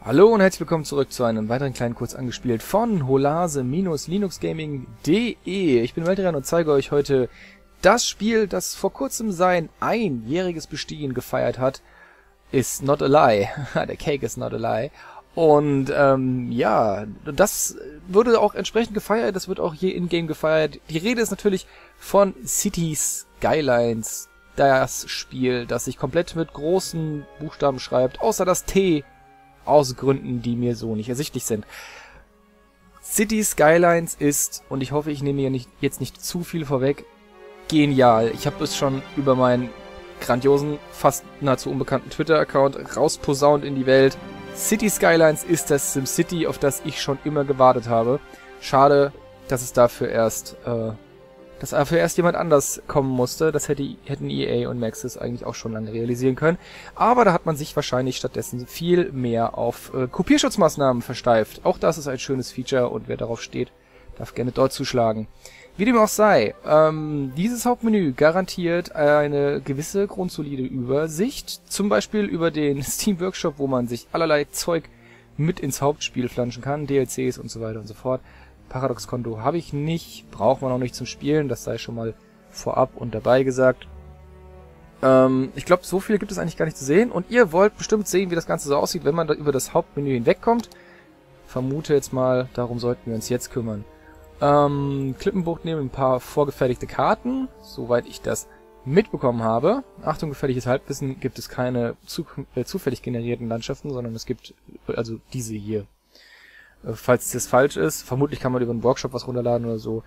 Hallo und herzlich willkommen zurück zu einem weiteren kleinen Kurz angespielt von holase-linuxgaming.de. Ich bin Weltran und zeige euch heute das Spiel, das vor kurzem sein einjähriges Bestehen gefeiert hat. Ist not a lie. Der Cake is not a lie. Und ja, das wurde auch entsprechend gefeiert, das wird auch hier in-game gefeiert. Die Rede ist natürlich von Cities Skylines, das Spiel, das sich komplett mit großen Buchstaben schreibt, außer das T, aus Gründen, die mir so nicht ersichtlich sind. Cities Skylines ist, und ich hoffe, ich nehme hier jetzt nicht zu viel vorweg, genial. Ich habe es schon über meinen grandiosen, fast nahezu unbekannten Twitter-Account rausposaunt in die Welt. Cities Skylines ist das SimCity, auf das ich schon immer gewartet habe. Schade, dass es dafür erst jemand anders kommen musste. Das hätten EA und Maxis eigentlich auch schon lange realisieren können. Aber da hat man sich wahrscheinlich stattdessen viel mehr auf Kopierschutzmaßnahmen versteift. Auch das ist ein schönes Feature und wer darauf steht, darf gerne dort zuschlagen. Wie dem auch sei, dieses Hauptmenü garantiert eine gewisse grundsolide Übersicht. Zum Beispiel über den Steam Workshop, wo man sich allerlei Zeug mit ins Hauptspiel flanschen kann, DLCs und so weiter und so fort. Paradox-Konto habe ich nicht, braucht man auch nicht zum Spielen, das sei schon mal vorab und dabei gesagt. Ich glaube, so viel gibt es eigentlich gar nicht zu sehen und ihr wollt bestimmt sehen, wie das Ganze so aussieht, wenn man da über das Hauptmenü hinwegkommt. Vermute jetzt mal, darum sollten wir uns jetzt kümmern. Klippenbucht nehmen ein paar vorgefertigte Karten, soweit ich das mitbekommen habe. Achtung, gefährliches Halbwissen, gibt es keine zufällig generierten Landschaften, sondern es gibt also diese hier. Falls das falsch ist, vermutlich kann man über einen Workshop was runterladen oder so.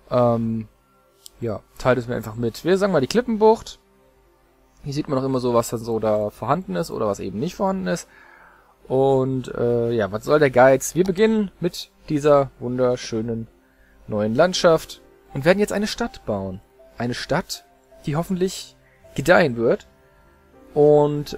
Ja, teilt es mir einfach mit. Wir sagen mal die Klippenbucht. Hier sieht man auch immer so, was dann so da vorhanden ist oder was eben nicht vorhanden ist. Und ja, was soll der Geiz? Wir beginnen mit dieser wunderschönen neuen Landschaft und werden jetzt eine Stadt bauen. Eine Stadt, die hoffentlich gedeihen wird und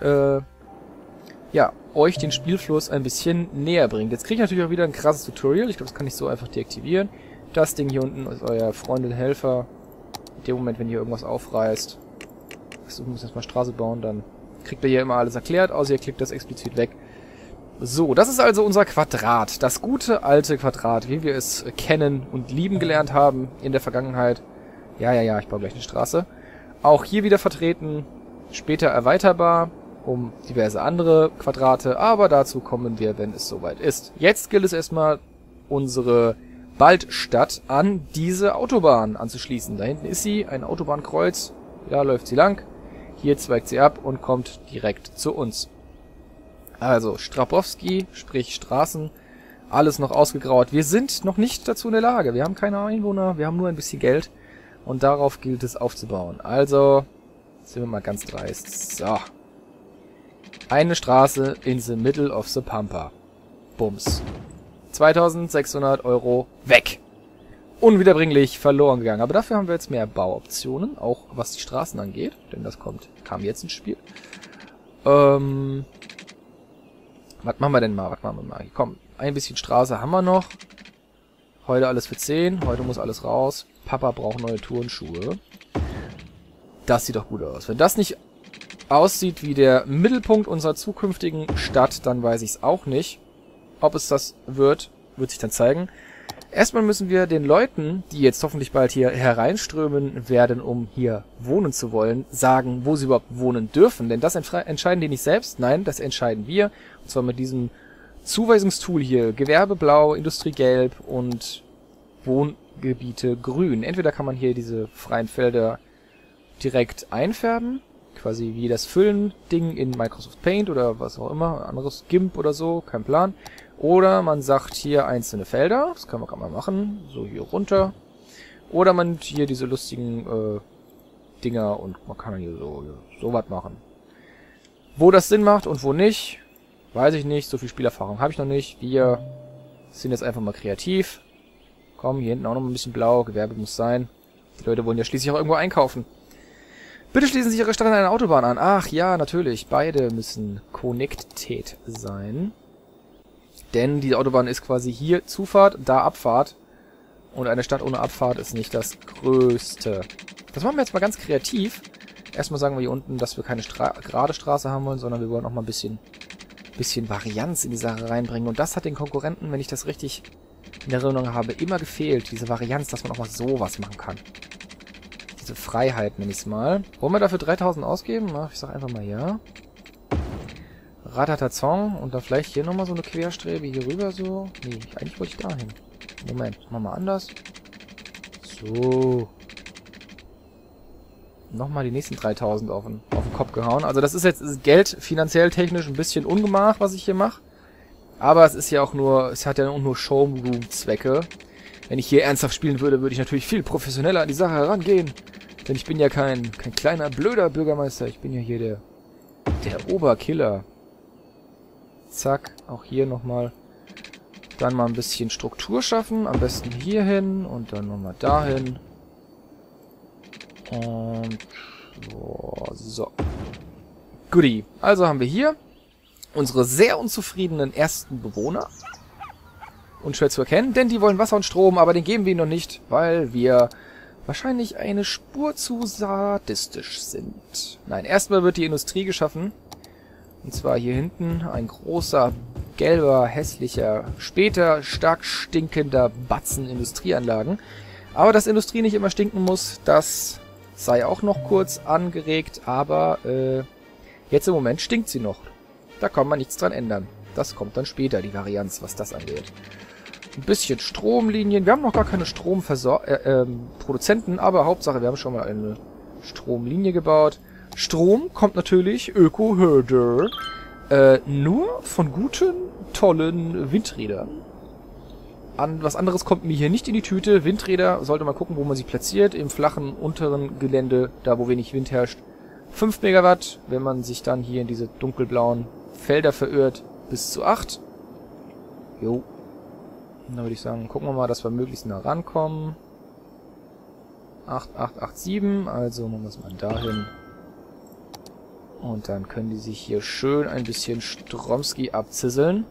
ja, euch den Spielfluss ein bisschen näher bringt. Jetzt kriege ich natürlich auch wieder ein krasses Tutorial. Ich glaube, das kann ich so einfach deaktivieren. Das Ding hier unten ist euer Freund und Helfer. In dem Moment, wenn ihr irgendwas aufreißt. Achso, ich muss erstmal Straße bauen, dann kriegt ihr hier immer alles erklärt, außer ihr klickt das explizit weg. So, das ist also unser Quadrat. Das gute alte Quadrat, wie wir es kennen und lieben gelernt haben in der Vergangenheit. Ja, ich baue gleich eine Straße. Auch hier wieder vertreten, später erweiterbar um diverse andere Quadrate, aber dazu kommen wir, wenn es soweit ist. Jetzt gilt es erstmal, unsere Waldstadt an diese Autobahn anzuschließen. Da hinten ist sie, ein Autobahnkreuz, da läuft sie lang, hier zweigt sie ab und kommt direkt zu uns. Also, Strabrowski, sprich Straßen, alles noch ausgegraut. Wir sind noch nicht dazu in der Lage, wir haben keine Einwohner, wir haben nur ein bisschen Geld und darauf gilt es aufzubauen. Also, sind wir mal ganz dreist. So. Eine Straße in the middle of the Pampa. Bums. 2600 € weg. Unwiederbringlich verloren gegangen. Aber dafür haben wir jetzt mehr Bauoptionen, auch was die Straßen angeht. Denn das kam jetzt ins Spiel. Was machen wir denn mal? Komm, ein bisschen Straße haben wir noch. Heute alles für 10. Heute muss alles raus. Papa braucht neue Turnschuhe. Das sieht doch gut aus. Wenn das nicht aussieht wie der Mittelpunkt unserer zukünftigen Stadt, dann weiß ich es auch nicht. Ob es das wird sich dann zeigen. Erstmal müssen wir den Leuten, die jetzt hoffentlich bald hier hereinströmen werden, um hier wohnen zu wollen, sagen, wo sie überhaupt wohnen dürfen. Denn das entscheiden die nicht selbst, nein, das entscheiden wir. Und zwar mit diesem Zuweisungstool hier. Gewerbe blau, Industrie gelb und Wohngebiete grün. Entweder kann man hier diese freien Felder direkt einfärben, quasi wie das Füllen-Ding in Microsoft Paint oder was auch immer, anderes GIMP oder so, kein Plan. Oder man sagt hier einzelne Felder, das kann man gerade mal machen, so hier runter. Oder man nimmt hier diese lustigen Dinger und man kann hier so was machen. Wo das Sinn macht und wo nicht, weiß ich nicht, so viel Spielerfahrung habe ich noch nicht. Wir sind jetzt einfach mal kreativ. Komm, hier hinten auch noch ein bisschen blau, Gewerbe muss sein. Die Leute wollen ja schließlich auch irgendwo einkaufen. Bitte schließen Sie Ihre Stadt an eine Autobahn an. Ach ja, natürlich. Beide müssen connected sein. Denn die Autobahn ist quasi hier Zufahrt, da Abfahrt. Und eine Stadt ohne Abfahrt ist nicht das Größte. Das machen wir jetzt mal ganz kreativ. Erstmal sagen wir hier unten, dass wir keine gerade Straße haben wollen, sondern wir wollen auch mal ein bisschen bisschen Varianz in die Sache reinbringen. Und das hat den Konkurrenten, wenn ich das richtig in Erinnerung habe, immer gefehlt. Diese Varianz, dass man auch mal sowas machen kann. Diese Freiheit, nenne ich es mal. Wollen wir dafür 3000 ausgeben? Ach, ich sag einfach mal ja. Ratatazong. Und dann vielleicht hier nochmal so eine Querstrebe hier rüber so. Nee, eigentlich wollte ich da hin. Moment, machen wir mal anders. So. Nochmal die nächsten 3000 auf den Kopf gehauen. Also das ist jetzt Geld finanziell technisch ein bisschen Ungemach, was ich hier mache. Aber es ist ja auch nur, es hat ja auch nur Showroom-Zwecke. Wenn ich hier ernsthaft spielen würde, würde ich natürlich viel professioneller an die Sache herangehen. Denn ich bin ja kein kleiner, blöder Bürgermeister. Ich bin ja hier der Oberkiller. Zack, auch hier nochmal. Dann mal ein bisschen Struktur schaffen. Am besten hier hin und dann nochmal dahin. Und so. Goodie. Also haben wir hier unsere sehr unzufriedenen ersten Bewohner. Unschwer zu erkennen, denn die wollen Wasser und Strom, aber den geben wir ihnen noch nicht, weil wir wahrscheinlich eine Spur zu sadistisch sind. Nein, erstmal wird die Industrie geschaffen. Und zwar hier hinten ein großer, gelber, hässlicher, später stark stinkender Batzen Industrieanlagen. Aber dass Industrie nicht immer stinken muss, das sei auch noch kurz angeregt, aber jetzt im Moment stinkt sie noch. Da kann man nichts dran ändern. Das kommt dann später, die Varianz, was das angeht. Ein bisschen Stromlinien. Wir haben noch gar keine Stromproduzenten, aber Hauptsache, wir haben schon mal eine Stromlinie gebaut. Strom kommt natürlich, Öko-Herder, nur von guten, tollen Windrädern. Was anderes kommt mir hier nicht in die Tüte. Windräder, sollte man gucken, wo man sie platziert. Im flachen, unteren Gelände, da wo wenig Wind herrscht. 5 Megawatt, wenn man sich dann hier in diese dunkelblauen Felder verirrt, bis zu 8. Jo. Dann würde ich sagen, gucken wir mal, dass wir möglichst nah rankommen. 8, 8, 8, 7, also machen wir es mal dahin. Und dann können die sich hier schön ein bisschen Stromski abzisseln.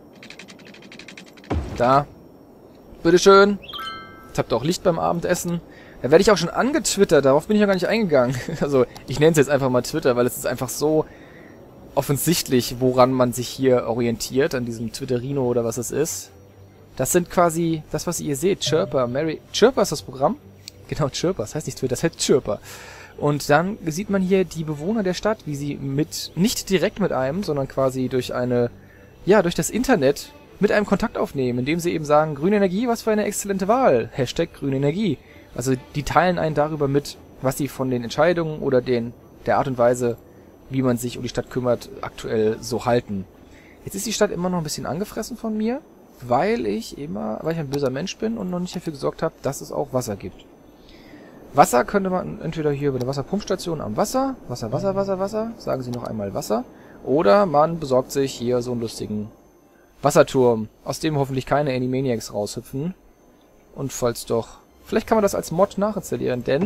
Da. Bitteschön. Jetzt habt ihr auch Licht beim Abendessen. Da werde ich auch schon angetwittert, darauf bin ich ja gar nicht eingegangen. Also, ich nenne es jetzt einfach mal Twitter, weil es ist einfach so offensichtlich, woran man sich hier orientiert, an diesem Twitterino oder was es ist. Das sind quasi das, was ihr seht. Chirper, Chirper ist das Programm? Genau, Chirper, das heißt nicht Twitter, das heißt Chirper. Und dann sieht man hier die Bewohner der Stadt, wie sie nicht direkt mit einem, sondern quasi durch durch das Internet mit einem Kontakt aufnehmen, indem sie eben sagen, grüne Energie, was für eine exzellente Wahl. Hashtag grüne Energie. Also die teilen einen darüber mit, was sie von den Entscheidungen oder der Art und Weise, wie man sich um die Stadt kümmert, aktuell so halten. Jetzt ist die Stadt immer noch ein bisschen angefressen von mir, weil ich ein böser Mensch bin und noch nicht dafür gesorgt habe, dass es auch Wasser gibt. Wasser könnte man entweder hier über eine Wasserpumpstation am Wasser, Wasser, sagen sie noch einmal Wasser, oder man besorgt sich hier so einen lustigen Wasserturm, aus dem hoffentlich keine Animaniacs raushüpfen. Und falls doch, vielleicht kann man das als Mod nachinstallieren, denn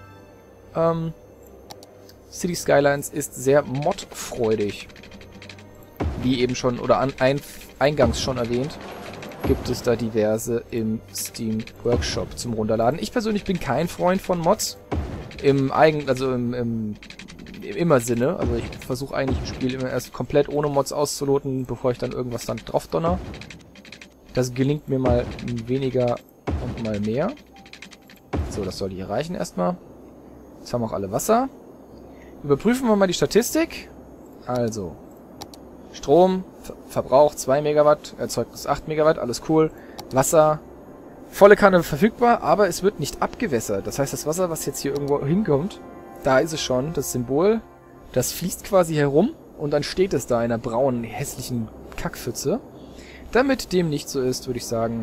City Skylines ist sehr modfreudig. Wie eben schon, oder eingangs schon erwähnt, gibt es da diverse im Steam Workshop zum Runterladen. Ich persönlich bin kein Freund von Mods. Im Immer-Sinne. Also ich versuche eigentlich ein Spiel immer erst komplett ohne Mods auszuloten, bevor ich dann irgendwas dann drauf donner. Das gelingt mir mal weniger und mal mehr. So, das soll hier reichen erstmal. Jetzt haben auch alle Wasser. Überprüfen wir mal die Statistik. Also, Strom, Verbrauch 2 Megawatt, Erzeugnis 8 Megawatt, alles cool. Wasser, volle Kanne verfügbar, aber es wird nicht abgewässert. Das heißt, das Wasser, was jetzt hier irgendwo hinkommt, da ist es schon, das Symbol, das fließt quasi herum und dann steht es da in einer braunen, hässlichen Kackpfütze. Damit dem nicht so ist, würde ich sagen,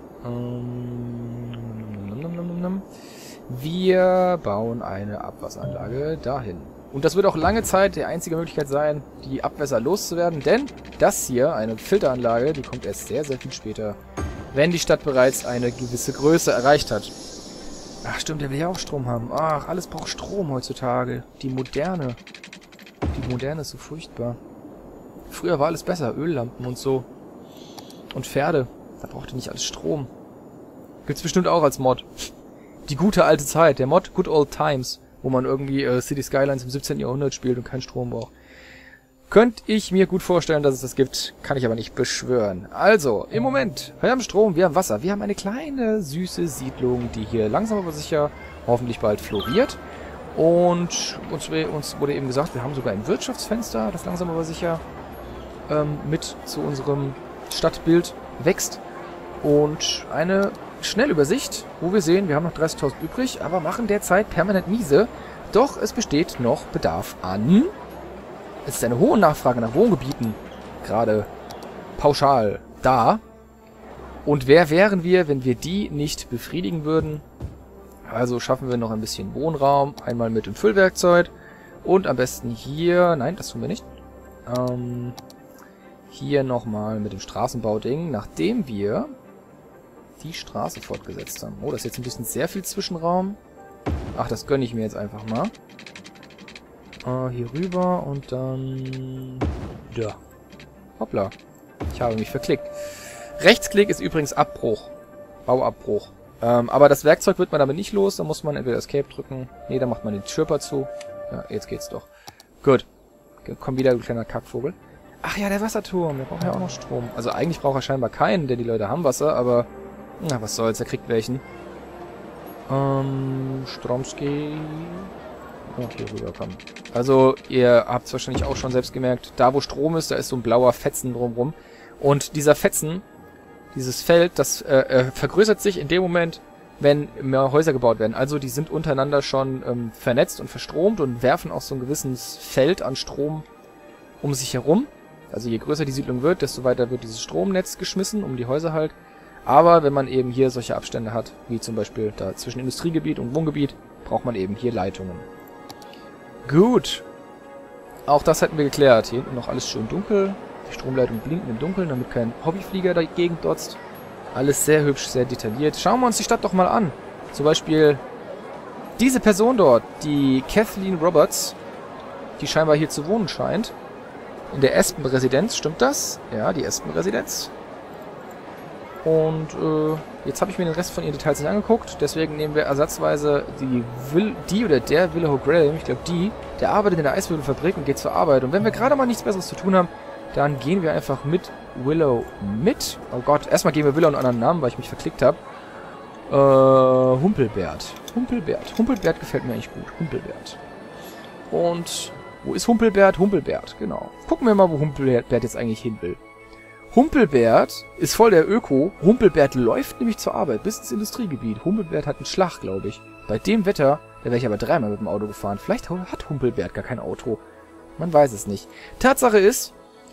wir bauen eine Abwasseranlage dahin. Und das wird auch lange Zeit die einzige Möglichkeit sein, die Abwässer loszuwerden, denn das hier, eine Filteranlage, die kommt erst sehr, sehr viel später, wenn die Stadt bereits eine gewisse Größe erreicht hat. Ach stimmt, der will ja auch Strom haben. Ach, alles braucht Strom heutzutage. Die Moderne ist so furchtbar. Früher war alles besser, Öllampen und so. Und Pferde, da brauchte nicht alles Strom. Gibt's bestimmt auch als Mod. Die gute alte Zeit, der Mod Good Old Times, wo man irgendwie City Skylines im 17. Jahrhundert spielt und keinen Strom braucht. Könnte ich mir gut vorstellen, dass es das gibt, kann ich aber nicht beschwören. Also, im Moment, wir haben Strom, wir haben Wasser, wir haben eine kleine, süße Siedlung, die hier langsam aber sicher hoffentlich bald floriert. Und uns wurde eben gesagt, wir haben sogar ein Wirtschaftsfenster, das langsam aber sicher mit zu unserem Stadtbild wächst. Und eine Schnellübersicht, wo wir sehen, wir haben noch 30.000 übrig, aber machen derzeit permanent miese. Doch es besteht noch Bedarf an... Es ist eine hohe Nachfrage nach Wohngebieten gerade pauschal da. Und wer wären wir, wenn wir die nicht befriedigen würden? Also schaffen wir noch ein bisschen Wohnraum, einmal mit dem Füllwerkzeug und am besten hier, nein, das tun wir nicht, hier nochmal mit dem Straßenbauding, nachdem wir die Straße fortgesetzt haben. Oh, das ist jetzt ein bisschen sehr viel Zwischenraum. Ach, das gönne ich mir jetzt einfach mal. Hier rüber und dann... Ja. Hoppla. Ich habe mich verklickt. Rechtsklick ist übrigens Abbruch. Bauabbruch. Aber das Werkzeug wird man damit nicht los. Da muss man entweder Escape drücken. Nee, da macht man den Schirper zu. Ja, jetzt geht's doch. Gut. Komm wieder, du kleiner Kackvogel. Ach ja, der Wasserturm. Der braucht ja auch noch Strom. Also eigentlich braucht er scheinbar keinen, denn die Leute haben Wasser, aber... Na, was soll's, er kriegt welchen. Stromski... Und hier rüber kommen. Also, ihr habt es wahrscheinlich auch schon selbst gemerkt, da wo Strom ist, da ist so ein blauer Fetzen drumrum. Und dieser Fetzen, dieses Feld, das vergrößert sich in dem Moment, wenn mehr Häuser gebaut werden. Also, die sind untereinander schon vernetzt und verstromt und werfen auch so ein gewisses Feld an Strom um sich herum. Also, je größer die Siedlung wird, desto weiter wird dieses Stromnetz geschmissen, um die Häuser halt. Aber wenn man eben hier solche Abstände hat, wie zum Beispiel da zwischen Industriegebiet und Wohngebiet, braucht man eben hier Leitungen. Gut. Auch das hätten wir geklärt. Hier hinten noch alles schön dunkel. Die Stromleitung blinken im Dunkeln, damit kein Hobbyflieger dagegen dotzt. Alles sehr hübsch, sehr detailliert. Schauen wir uns die Stadt doch mal an. Zum Beispiel diese Person dort, die Kathleen Roberts, die scheinbar hier zu wohnen scheint. In der Aspen-Residenz, stimmt das? Ja, die Aspen-Residenz. Und jetzt habe ich mir den Rest von ihren Details nicht angeguckt, deswegen nehmen wir ersatzweise die oder der Willow Graham, ich glaube die, der arbeitet in der Eiswürfelfabrik und geht zur Arbeit. Und wenn wir gerade mal nichts Besseres zu tun haben, dann gehen wir einfach mit Willow mit. Oh Gott, erstmal geben wir Willow einen anderen Namen, weil ich mich verklickt habe. Humpelbert. Humpelbert gefällt mir eigentlich gut. Humpelbert. Und wo ist Humpelbert? Humpelbert, genau. Gucken wir mal, wo Humpelbert jetzt eigentlich hin will. Humpelbert ist voll der Öko. Humpelbert läuft nämlich zur Arbeit bis ins Industriegebiet. Humpelbert hat einen Schlag, glaube ich. Bei dem Wetter, da wäre ich aber dreimal mit dem Auto gefahren. Vielleicht hat Humpelbert gar kein Auto. Man weiß es nicht. Tatsache ist,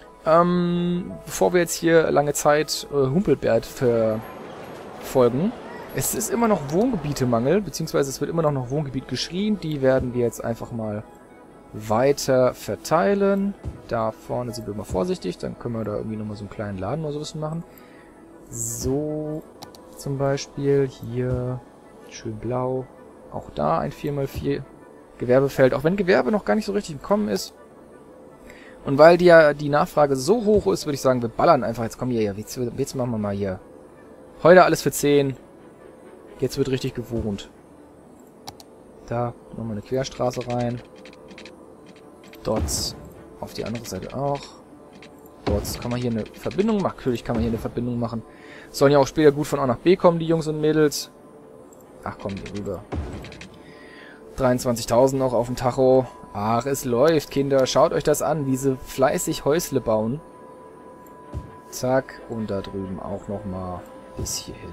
bevor wir jetzt hier lange Zeit Humpelbert verfolgen, es ist immer noch Wohngebietemangel, beziehungsweise es wird immer noch nach Wohngebiet geschrien. Die werden wir jetzt einfach mal weiter verteilen. Da vorne sind wir mal vorsichtig, dann können wir da irgendwie nochmal so einen kleinen Laden oder sowas machen. So, zum Beispiel hier, schön blau. Auch da ein 4x4 Gewerbefeld, auch wenn Gewerbe noch gar nicht so richtig im Kommen ist. Und weil die Nachfrage so hoch ist, würde ich sagen, wir ballern einfach. Jetzt komm hier, jetzt machen wir mal hier. Heute alles für 10. Jetzt wird richtig gewohnt. Da nochmal eine Querstraße rein. Dort auf die andere Seite auch. Dort kann man hier eine Verbindung machen. Natürlich kann man hier eine Verbindung machen. Sollen ja auch später gut von A nach B kommen, die Jungs und Mädels. Ach komm, hier rüber. 23.000 noch auf dem Tacho. Ach, es läuft, Kinder. Schaut euch das an, wie sie fleißig Häusle bauen. Zack. Und da drüben auch nochmal bis hierhin.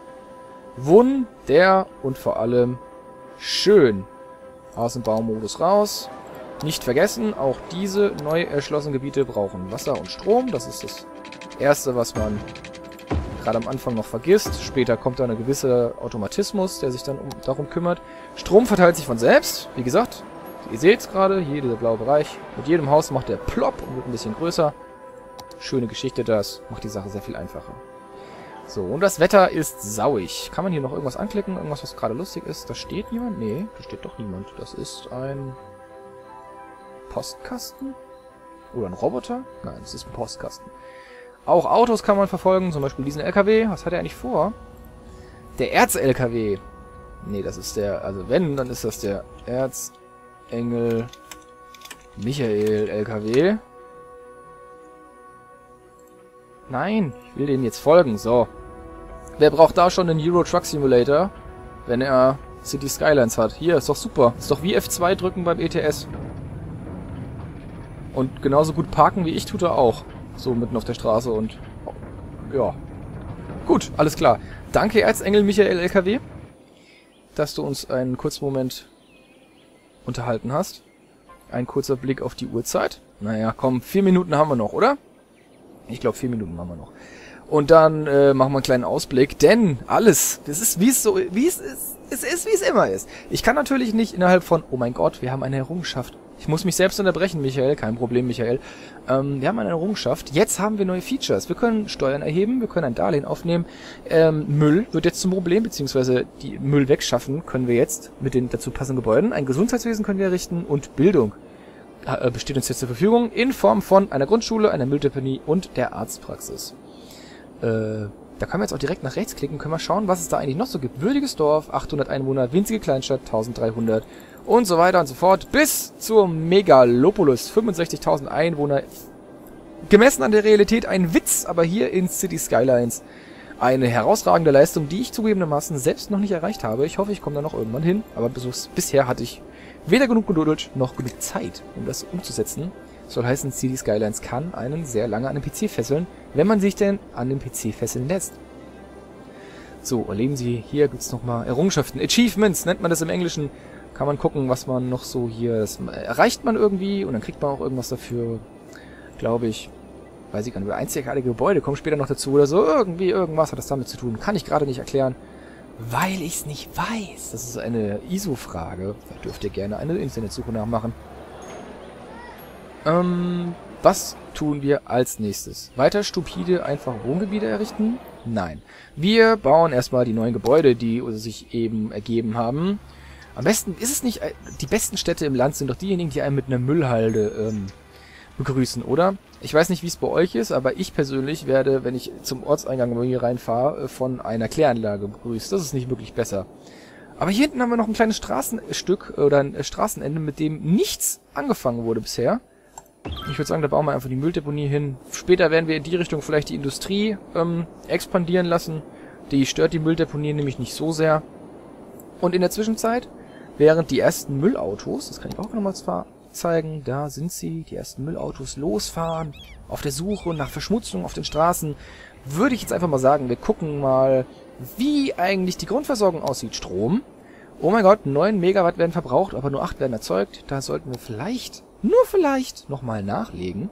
Wunder und vor allem schön. Aus dem Baumodus raus. Nicht vergessen, auch diese neu erschlossenen Gebiete brauchen Wasser und Strom. Das ist das Erste, was man gerade am Anfang noch vergisst. Später kommt da ein gewisser Automatismus, der sich dann darum kümmert. Strom verteilt sich von selbst. Wie gesagt, ihr seht es gerade, hier dieser blaue Bereich. Mit jedem Haus macht der plopp und wird ein bisschen größer. Schöne Geschichte, das macht die Sache sehr viel einfacher. So, und das Wetter ist sauig. Kann man hier noch irgendwas anklicken? Irgendwas, was gerade lustig ist? Da steht niemand? Nee, da steht doch niemand. Das ist ein Postkasten? Oder ein Roboter? Nein, das ist ein Postkasten. Auch Autos kann man verfolgen, zum Beispiel diesen LKW. Was hat er eigentlich vor? Der Erz-LKW. Nee, das ist der, also wenn, dann ist das der Erzengel Michael LKW. Nein, ich will denen jetzt folgen. So. Wer braucht da schon einen Euro Truck Simulator, wenn er City Skylines hat? Hier, ist doch super. Ist doch wie F2 drücken beim ETS. Und genauso gut parken wie ich tut er auch. So mitten auf der Straße und... ja. Gut, alles klar. Danke, Erzengel Michael LKW, dass du uns einen kurzen Moment unterhalten hast. Ein kurzer Blick auf die Uhrzeit. Naja, komm, 4 Minuten haben wir noch, oder? Ich glaube, 4 Minuten haben wir noch. Und dann machen wir einen kleinen Ausblick, denn alles, das ist wie es ist, wie es immer ist. Ich kann natürlich nicht innerhalb von, oh mein Gott, wir haben eine Errungenschaft. Ich muss mich selbst unterbrechen, Michael, kein Problem, Michael. Wir haben eine Errungenschaft. Jetzt haben wir neue Features. Wir können Steuern erheben, wir können ein Darlehen aufnehmen. Müll wird jetzt zum Problem, beziehungsweise die Müll wegschaffen können wir jetzt mit den dazu passenden Gebäuden. Ein Gesundheitswesen können wir errichten und Bildung besteht uns jetzt zur Verfügung in Form von einer Grundschule, einer Mülldeponie und der Arztpraxis. Da können wir jetzt auch direkt nach rechts klicken, können wir schauen, was es da eigentlich noch so gibt. Würdiges Dorf, 800 Einwohner, winzige Kleinstadt, 1300 und so weiter und so fort, bis zur Megalopolis, 65.000 Einwohner. Gemessen an der Realität ein Witz, aber hier in City Skylines eine herausragende Leistung, die ich zugegebenermaßen selbst noch nicht erreicht habe. Ich hoffe, ich komme da noch irgendwann hin, aber bisher hatte ich weder genug Geduld noch genug Zeit, um das umzusetzen. Soll heißen, City Skylines kann einen sehr lange an den PC fesseln, wenn man sich denn an den PC fesseln lässt. So, erleben Sie, hier gibt's nochmal Errungenschaften. Achievements nennt man das im Englischen. Kann man gucken, was man noch so hier... Das erreicht man irgendwie und dann kriegt man auch irgendwas dafür, glaube ich. Weiß ich gar nicht, über einzigartige Gebäude, kommen später noch dazu oder so. Irgendwie, irgendwas hat das damit zu tun. Kann ich gerade nicht erklären, weil ich es nicht weiß. Das ist eine ISO-Frage. Da dürft ihr gerne eine Internetsuche nachmachen. Was tun wir als nächstes? Weiter stupide, einfache Wohngebiete errichten? Nein. Wir bauen erstmal die neuen Gebäude, die sich eben ergeben haben. Am besten ist es nicht, die besten Städte im Land sind doch diejenigen, die einen mit einer Müllhalde begrüßen, oder? Ich weiß nicht, wie es bei euch ist, aber ich persönlich werde, wenn ich zum Ortseingang hier reinfahre, von einer Kläranlage begrüßt. Das ist nicht wirklich besser. Aber hier hinten haben wir noch ein kleines Straßenstück oder ein Straßenende, mit dem nichts angefangen wurde bisher. Ich würde sagen, da bauen wir einfach die Mülldeponie hin. Später werden wir in die Richtung vielleicht die Industrie expandieren lassen. Die stört die Mülldeponie nämlich nicht so sehr. Und in der Zwischenzeit, während die ersten Müllautos, das kann ich auch nochmal zeigen, da sind sie, die ersten Müllautos losfahren, auf der Suche nach Verschmutzung auf den Straßen, würde ich jetzt einfach mal sagen, wir gucken mal, wie eigentlich die Grundversorgung aussieht. Strom. Oh mein Gott, 9 Megawatt werden verbraucht, aber nur 8 werden erzeugt. Da sollten wir vielleicht... nur vielleicht nochmal nachlegen.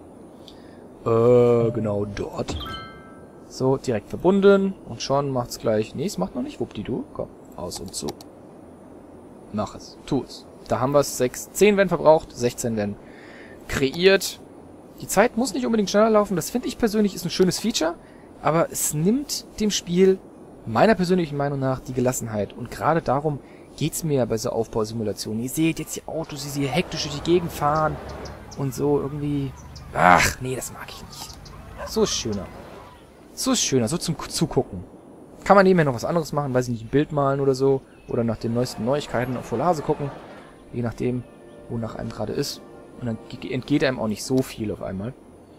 Genau dort. So, direkt verbunden. Und schon macht's gleich... Nee, es macht noch nicht. Wuppdidu. Komm, aus und zu. Mach es. Tu es. Da haben wir es. 10 werden verbraucht, 16 werden kreiert. Die Zeit muss nicht unbedingt schneller laufen. Das finde ich persönlich ist ein schönes Feature. Aber es nimmt dem Spiel, meiner persönlichen Meinung nach, die Gelassenheit. Und gerade darum geht's mir bei so Aufbausimulationen. Ihr seht jetzt die Autos, die hier hektisch durch die Gegend fahren und so irgendwie... Ach, nee, das mag ich nicht. So ist schöner. So ist schöner, so zum Zugucken. Kann man nebenher noch was anderes machen, weiß ich nicht, ein Bild malen oder so. Oder nach den neuesten Neuigkeiten auf Volase gucken. Je nachdem, wonach einem gerade ist. Und dann entgeht einem auch nicht so viel auf einmal.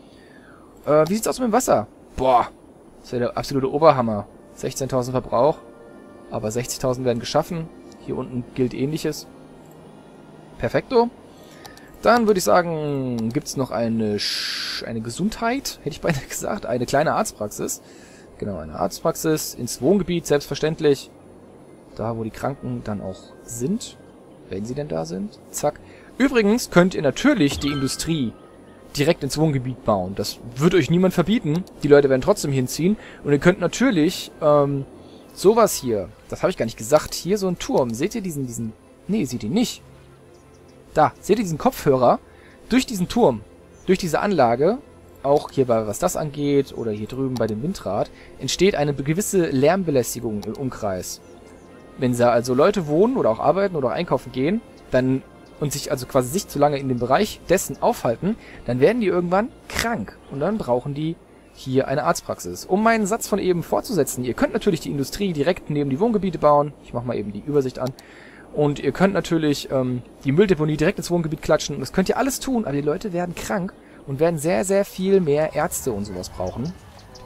Wie sieht's aus mit dem Wasser? Boah, das ist ja der absolute Oberhammer. 16.000 Verbrauch, aber 60.000 werden geschaffen. Hier unten gilt Ähnliches. Perfekto. Dann würde ich sagen, gibt's noch eine Gesundheit, hätte ich beinahe gesagt. Eine kleine Arztpraxis. Genau, eine Arztpraxis ins Wohngebiet, selbstverständlich. Da, wo die Kranken dann auch sind. Wenn sie denn da sind. Zack. Übrigens könnt ihr natürlich die Industrie direkt ins Wohngebiet bauen. Das wird euch niemand verbieten. Die Leute werden trotzdem hinziehen. Und ihr könnt natürlich... sowas hier, das habe ich gar nicht gesagt, hier so ein Turm. Seht ihr diesen... Nee, seht ihr nicht. Da, seht ihr diesen Kopfhörer? Durch diesen Turm, durch diese Anlage, auch hier, was das angeht, oder hier drüben bei dem Windrad, entsteht eine gewisse Lärmbelästigung im Umkreis. Wenn da also Leute wohnen oder auch arbeiten oder auch einkaufen gehen, dann und sich also quasi nicht zu lange in dem Bereich dessen aufhalten, dann werden die irgendwann krank. Und dann brauchen die hier eine Arztpraxis. Um meinen Satz von eben fortzusetzen, ihr könnt natürlich die Industrie direkt neben die Wohngebiete bauen. Ich mache mal eben die Übersicht an. Und ihr könnt natürlich die Mülldeponie direkt ins Wohngebiet klatschen. Und das könnt ihr alles tun, aber die Leute werden krank und werden sehr, sehr viel mehr Ärzte und sowas brauchen.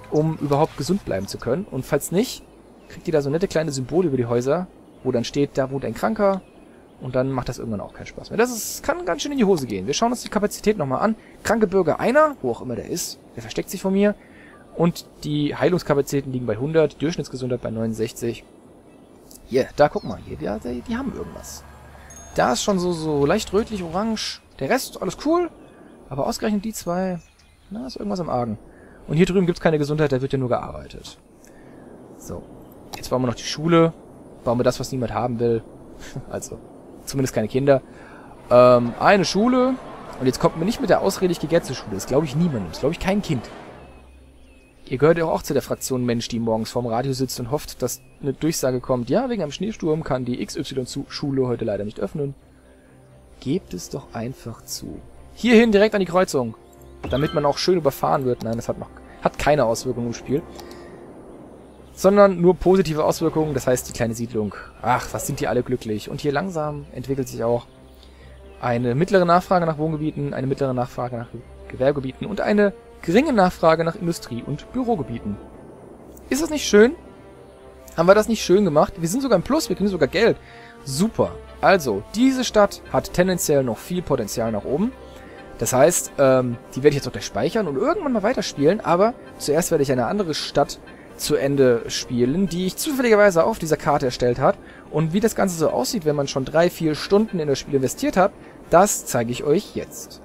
um überhaupt gesund bleiben zu können. Und falls nicht, kriegt ihr da so nette kleine Symbole über die Häuser, wo dann steht, da wohnt ein Kranker. Und dann macht das irgendwann auch keinen Spaß mehr. Kann ganz schön in die Hose gehen. Wir schauen uns die Kapazität nochmal an. Kranke Bürger einer, wo auch immer der ist, der versteckt sich vor mir. Und die Heilungskapazitäten liegen bei 100, Durchschnittsgesundheit bei 69. Hier, da guck mal, hier, die haben irgendwas. Da ist schon so leicht rötlich-orange. Der Rest, alles cool. Aber ausgerechnet die zwei, na, ist irgendwas im Argen. Und hier drüben gibt's keine Gesundheit, da wird ja nur gearbeitet. So, jetzt bauen wir noch die Schule. Bauen wir das, was niemand haben will. Also, zumindest keine Kinder. Eine Schule. Und jetzt kommt mir nicht mit der Ausrede, ich gehe gerne zur Schule. Das glaube ich niemandem. Das glaube ich kein Kind. Ihr gehört ja auch zu der Fraktion Mensch, die morgens vorm Radio sitzt und hofft, dass eine Durchsage kommt, ja, wegen einem Schneesturm kann die XY-Schule heute leider nicht öffnen. Gebt es doch einfach zu. Hierhin direkt an die Kreuzung. Damit man auch schön überfahren wird. Nein, das hat keine Auswirkungen im Spiel. Sondern nur positive Auswirkungen. Das heißt, die kleine Siedlung. Ach, was sind die alle glücklich. Und hier langsam entwickelt sich auch eine mittlere Nachfrage nach Wohngebieten, eine mittlere Nachfrage nach Gewerbegebieten und eine geringe Nachfrage nach Industrie- und Bürogebieten. Ist das nicht schön? Haben wir das nicht schön gemacht? Wir sind sogar im Plus, wir kriegen sogar Geld. Super. Also, diese Stadt hat tendenziell noch viel Potenzial nach oben. Das heißt, die werde ich jetzt auch gleich speichern und irgendwann mal weiterspielen, aber zuerst werde ich eine andere Stadt zu Ende spielen, die ich zufälligerweise auf dieser Karte erstellt habe. Und wie das Ganze so aussieht, wenn man schon 3-4 Stunden in das Spiel investiert hat, das zeige ich euch jetzt.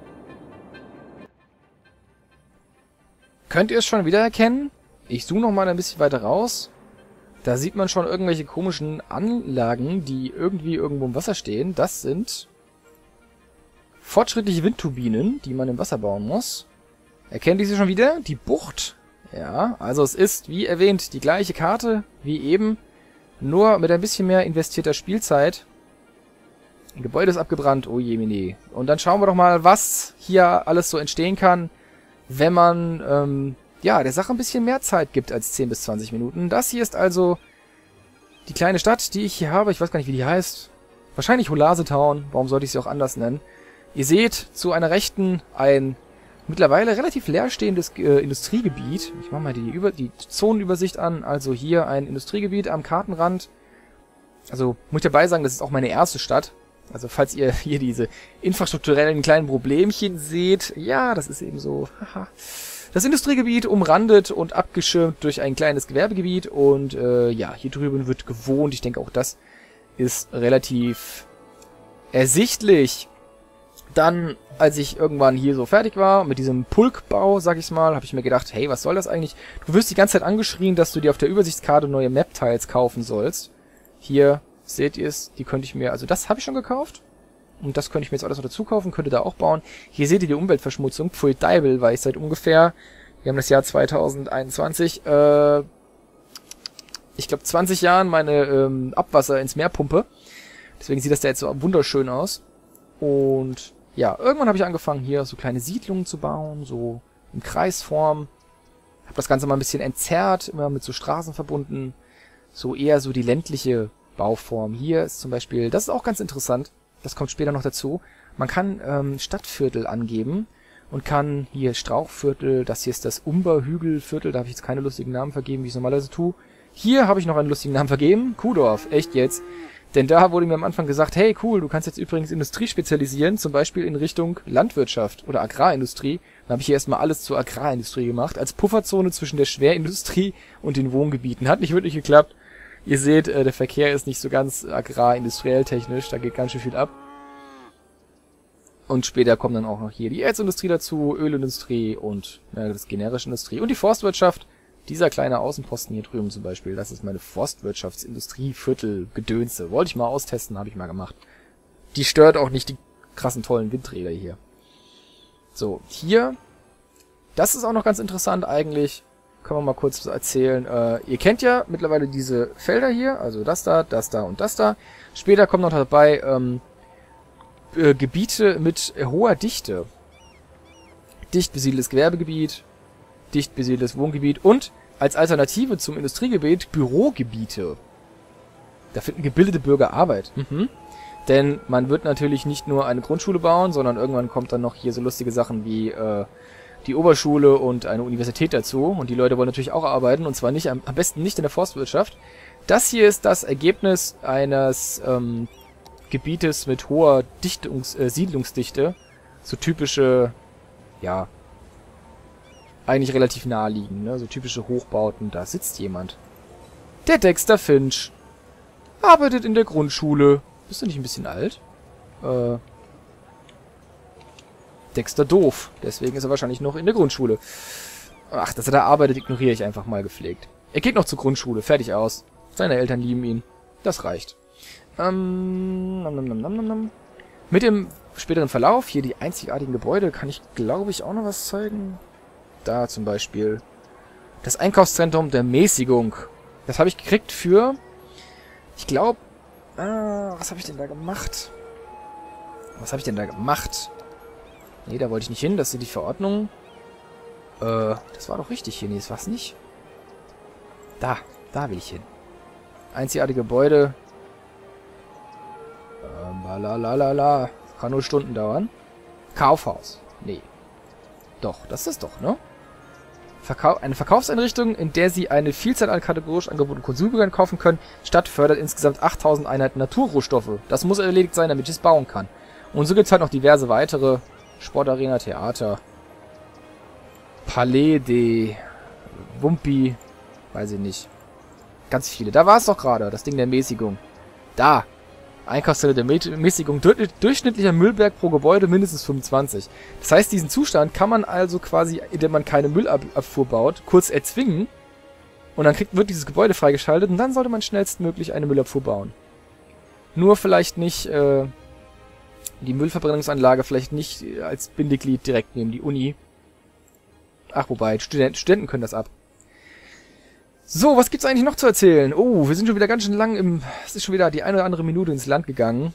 Könnt ihr es schon wieder erkennen? Ich zoome noch mal ein bisschen weiter raus. Da sieht man schon irgendwelche komischen Anlagen, die irgendwie irgendwo im Wasser stehen. Das sind fortschrittliche Windturbinen, die man im Wasser bauen muss. Erkennt ihr sie schon wieder? Die Bucht. Ja, also es ist, wie erwähnt, die gleiche Karte wie eben, nur mit ein bisschen mehr investierter Spielzeit. Ein Gebäude ist abgebrannt, oh je, mine. Und dann schauen wir doch mal, was hier alles so entstehen kann, wenn man, der Sache ein bisschen mehr Zeit gibt als 10 bis 20 Minuten. Das hier ist also die kleine Stadt, die ich hier habe. Ich weiß gar nicht, wie die heißt. Wahrscheinlich Holasetown. Warum sollte ich sie auch anders nennen? Ihr seht zu einer Rechten ein mittlerweile relativ leerstehendes Industriegebiet. Ich mache mal die Zonenübersicht an. Also hier ein Industriegebiet am Kartenrand. Also muss ich dabei sagen, das ist auch meine erste Stadt. Also falls ihr hier diese infrastrukturellen kleinen Problemchen seht, ja, das ist eben so. Haha. Das Industriegebiet umrandet und abgeschirmt durch ein kleines Gewerbegebiet und hier drüben wird gewohnt. Ich denke, auch das ist relativ ersichtlich. Dann, als ich irgendwann hier so fertig war, mit diesem Pulkbau, sag ich's mal, habe ich mir gedacht, hey, was soll das eigentlich? Du wirst die ganze Zeit angeschrien, dass du dir auf der Übersichtskarte neue Map-Tiles kaufen sollst. Hier seht ihr es, die könnte ich mir, also das habe ich schon gekauft. Und das könnte ich mir jetzt alles noch dazu kaufen, könnte da auch bauen. Hier seht ihr die Umweltverschmutzung. Pfui Deibel, weil ich seit ungefähr, wir haben das Jahr 2021, ich glaube 20 Jahren meine Abwasser ins Meer pumpe. Deswegen sieht das da jetzt so wunderschön aus. Und ja, irgendwann habe ich angefangen, hier so kleine Siedlungen zu bauen, so in Kreisform. Habe das Ganze mal ein bisschen entzerrt, immer mit so Straßen verbunden. So eher so die ländliche Bauform. Hier ist zum Beispiel, das ist auch ganz interessant, das kommt später noch dazu. Man kann Stadtviertel angeben und kann hier Strauchviertel, das hier ist das Umberhügelviertel, da habe ich jetzt keine lustigen Namen vergeben, wie ich es normalerweise tue. Hier habe ich noch einen lustigen Namen vergeben, Kuhdorf, echt jetzt. Denn da wurde mir am Anfang gesagt, hey cool, du kannst jetzt übrigens Industrie spezialisieren, zum Beispiel in Richtung Landwirtschaft oder Agrarindustrie. Dann habe ich hier erstmal alles zur Agrarindustrie gemacht, als Pufferzone zwischen der Schwerindustrie und den Wohngebieten. Hat nicht wirklich geklappt. Ihr seht, der Verkehr ist nicht so ganz agrarindustriell technisch, da geht ganz schön viel ab. Und später kommen dann auch noch hier die Erzindustrie dazu, Ölindustrie und das generische Industrie und die Forstwirtschaft. Dieser kleine Außenposten hier drüben zum Beispiel, das ist meine Forstwirtschaftsindustrieviertel-Gedönse. Wollte ich mal austesten, habe ich mal gemacht. Die stört auch nicht die krassen tollen Windräder hier. So, hier, das ist auch noch ganz interessant eigentlich. Können wir mal kurz erzählen. Ihr kennt ja mittlerweile diese Felder hier, also das da und das da. Später kommt noch dabei Gebiete mit hoher Dichte. Dicht besiedeltes Gewerbegebiet, dicht besiedeltes Wohngebiet und als Alternative zum Industriegebiet Bürogebiete. Da finden gebildete Bürger Arbeit. Denn man wird natürlich nicht nur eine Grundschule bauen, sondern irgendwann kommt dann noch hier so lustige Sachen wie die Oberschule und eine Universität dazu. Und die Leute wollen natürlich auch arbeiten, und zwar nicht am besten nicht in der Forstwirtschaft. Das hier ist das Ergebnis eines Gebietes mit hoher Siedlungsdichte. So typische, ja, eigentlich relativ naheliegend, ne? So typische Hochbauten. Da sitzt jemand. Der Dexter Finch. Arbeitet in der Grundschule. Bist du nicht ein bisschen alt? Dexter doof. Deswegen ist er wahrscheinlich noch in der Grundschule. Ach, dass er da arbeitet, ignoriere ich einfach mal gepflegt. Er geht noch zur Grundschule. Fertig aus. Seine Eltern lieben ihn. Das reicht. Mit dem späteren Verlauf, hier die einzigartigen Gebäude, kann ich, glaube ich, auch noch was zeigen. Da zum Beispiel das Einkaufszentrum der Mäßigung. Das habe ich gekriegt für, ich glaube, was habe ich denn da gemacht? Nee, da wollte ich nicht hin, das sind die Verordnungen. Das war doch richtig hier, nee, das war's nicht. Da will ich hin. Einzigartige Gebäude. Kann nur Stunden dauern. Kaufhaus. Nee. Doch, das ist doch, ne? Eine Verkaufseinrichtung, in der Sie eine Vielzahl an kategorisch angebotenen Konsumgütern kaufen können. Stadt fördert insgesamt 8000 Einheiten Naturrohstoffe. Das muss erledigt sein, damit ich es bauen kann. Und so gibt es halt noch diverse weitere. Sportarena, Theater. Palais de Wumpi. Weiß ich nicht. Ganz viele. Da war es doch gerade, das Ding der Mäßigung. Da. Einkaufszelle der Mäßigung. Durchschnittlicher Müllberg pro Gebäude mindestens 25. Das heißt, diesen Zustand kann man also quasi, indem man keine Müllabfuhr baut, kurz erzwingen. Und dann wird dieses Gebäude freigeschaltet und dann sollte man schnellstmöglich eine Müllabfuhr bauen. Nur vielleicht nicht die Müllverbrennungsanlage vielleicht nicht als Bindeglied direkt neben die Uni. Ach, wobei, Studenten können das ab. So, was gibt's eigentlich noch zu erzählen? Oh, wir sind schon wieder ganz schön lang es ist schon wieder die eine oder andere Minute ins Land gegangen.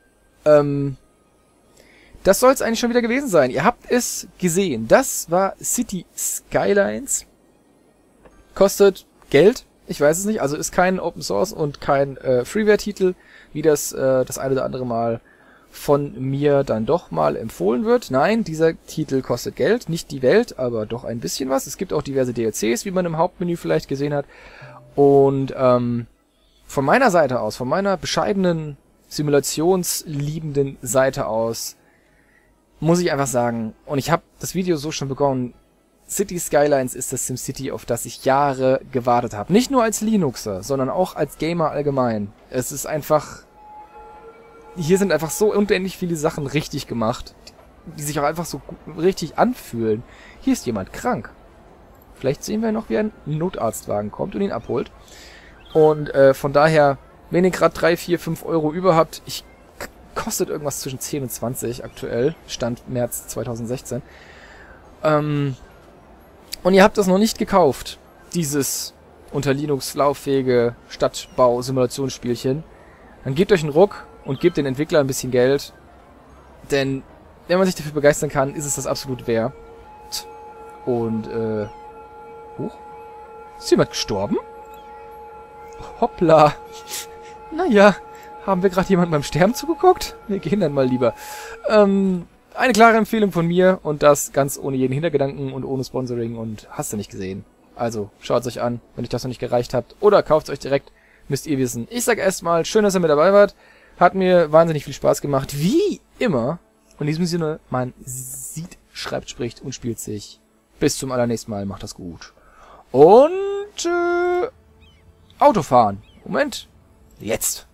Das soll es eigentlich schon wieder gewesen sein. Ihr habt es gesehen. Das war City Skylines. Kostet Geld. Ich weiß es nicht. Also ist kein Open Source und kein Freeware-Titel, wie das eine oder andere Mal von mir dann doch mal empfohlen wird. Nein, dieser Titel kostet Geld. Nicht die Welt, aber doch ein bisschen was. Es gibt auch diverse DLCs, wie man im Hauptmenü vielleicht gesehen hat. Und von meiner Seite aus, von meiner bescheidenen, simulationsliebenden Seite aus, muss ich einfach sagen, und ich habe das Video so schon begonnen, City Skylines ist das SimCity, auf das ich Jahre gewartet habe. Nicht nur als Linuxer, sondern auch als Gamer allgemein. Es ist einfach... Hier sind einfach so unendlich viele Sachen richtig gemacht, die sich auch einfach so richtig anfühlen. Hier ist jemand krank. Vielleicht sehen wir noch, wie ein Notarztwagen kommt und ihn abholt. Und von daher, wenn ihr gerade 3, 4, 5 Euro über habt, kostet irgendwas zwischen 10 und 20 aktuell, Stand März 2016. Und ihr habt das noch nicht gekauft, dieses unter Linux lauffähige Stadtbau-Simulationsspielchen, dann gebt euch einen Ruck und gebt den Entwickler ein bisschen Geld, denn wenn man sich dafür begeistern kann, ist es das absolut wert. Und, huch, ist jemand gestorben? Hoppla. Naja, haben wir gerade jemanden beim Sterben zugeguckt? Wir gehen dann mal lieber. Eine klare Empfehlung von mir und das ganz ohne jeden Hintergedanken und ohne Sponsoring und hast du nicht gesehen. Also, schaut es euch an, wenn euch das noch nicht gereicht habt. Oder kauft es euch direkt, müsst ihr wissen. Ich sag erstmal, schön, dass ihr mit dabei wart. Hat mir wahnsinnig viel Spaß gemacht, wie immer. Und in diesem Sinne, man sieht, schreibt, spricht und spielt sich. Bis zum allernächsten Mal, macht das gut. Und Autofahren. Moment. Jetzt.